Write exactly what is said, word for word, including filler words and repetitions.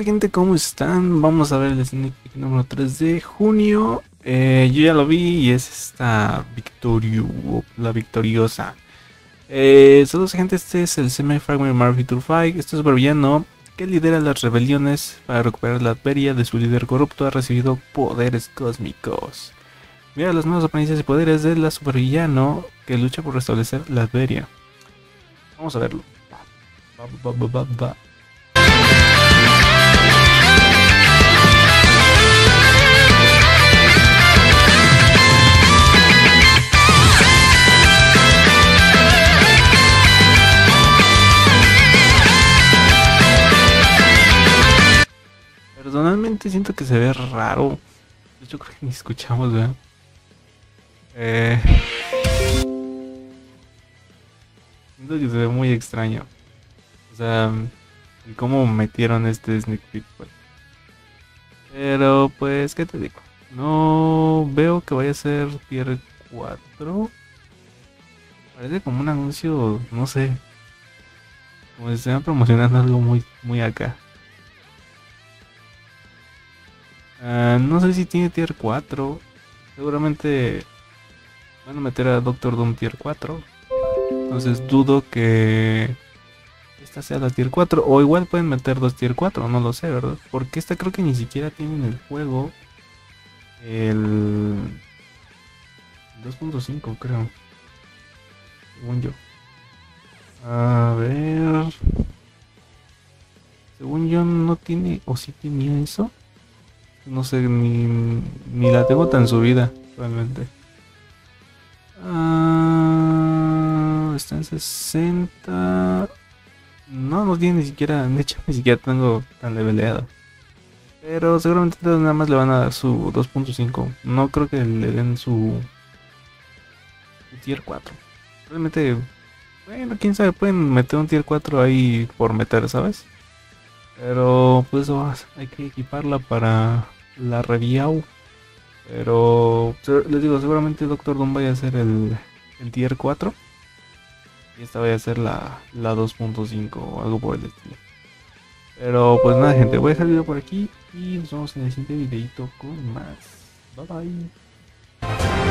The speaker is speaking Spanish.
Hola gente, ¿cómo están? Vamos a ver el sneak peek número tres de junio. Eh, yo ya lo vi y es esta Victorio, la victoriosa. Eh, saludos gente, este es el Semi-Fragment Marvel Tour cinco. Este supervillano que lidera las rebeliones para recuperar la Adveria de su líder corrupto ha recibido poderes cósmicos. Mira las nuevas apariencias y poderes de la supervillano que lucha por restablecer la Adveria. Vamos a verlo. Va, va, va, va, va. Personalmente siento que se ve raro. De hecho creo que ni escuchamos, ¿verdad? Eh, siento que se ve muy extraño. O sea, y cómo metieron este sneak peek, pues. Pero pues, ¿qué te digo? No veo que vaya a ser tier cuatro. Parece como un anuncio, no sé. Como si estuvieran promocionando algo muy, muy acá. Uh, no sé si tiene tier cuatro. Seguramente van a meter a Doctor Doom tier cuatro. Entonces dudo que esta sea la tier cuatro. O igual pueden meter dos tier cuatro, no lo sé, ¿verdad? Porque esta creo que ni siquiera tiene en el juego el dos punto cinco, creo. Según yo. A ver. Según yo no tiene. O sí tenía eso. No sé, ni, ni la tengo tan subida, realmente. Ah, está en sesenta. No, no tiene ni siquiera. De hecho, ni siquiera tengo tan leveleado. Pero seguramente nada más le van a dar su dos punto cinco. No creo que le den su, su tier cuatro. Realmente, bueno, quién sabe, pueden meter un tier cuatro ahí por meter, ¿sabes? Pero pues oh, hay que equiparla para la review. Pero les digo, seguramente Doctor Doom vaya a ser el, el tier cuatro. Y esta vaya a ser la, la dos punto cinco o algo por el estilo. Pero pues nada gente, voy a dejar el video por aquí. Y nos vemos en el siguiente videito con más. Bye bye.